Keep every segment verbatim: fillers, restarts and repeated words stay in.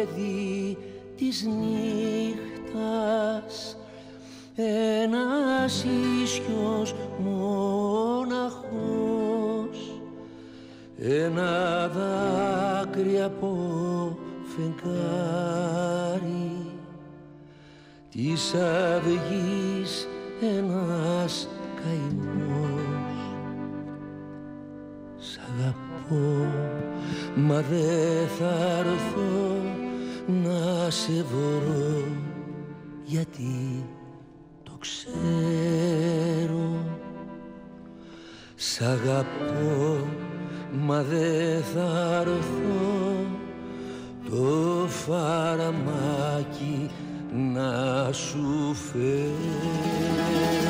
παιδί της νύχτας, ένας ίσιος μοναχός, ένα δάκρυ από φεγγάρι της αυγής ένας καημός. Σ' αγαπώ, μα δε θα έρθω να σε βρω, γιατί το ξέρω. Σ' αγαπώ, μα δε θα έρθω το φαραμάκι να σου φέρω.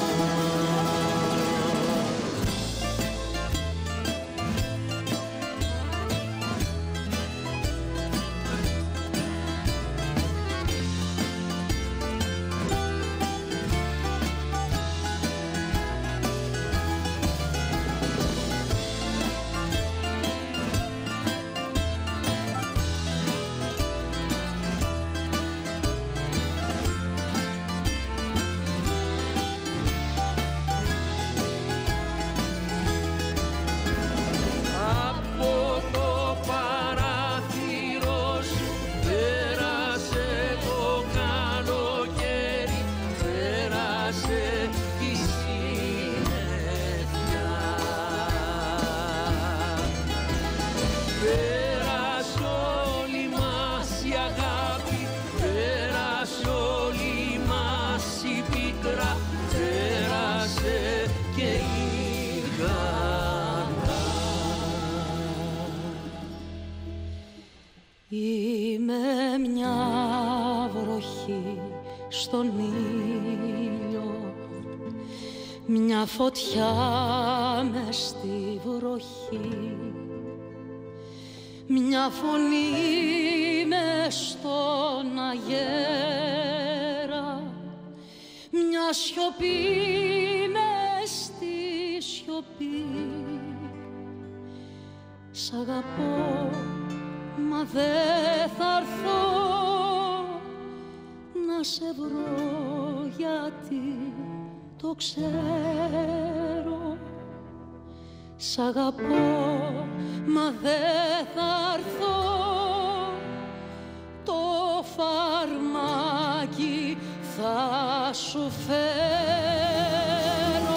Είμαι μια βροχή στον ήλιο, μια φωτιά μες στη βροχή, μια φωνή μες στον αγέρα, μια σιωπή μες στη σιωπή. Σ' αγαπώ, μα δε θα έρθω να σε βρω, γιατί το ξέρω. Σ' αγαπώ, μα δε θα έρθω το φαρμάκι θα σου φέρω.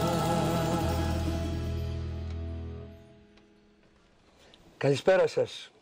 Καλησπέρα σας.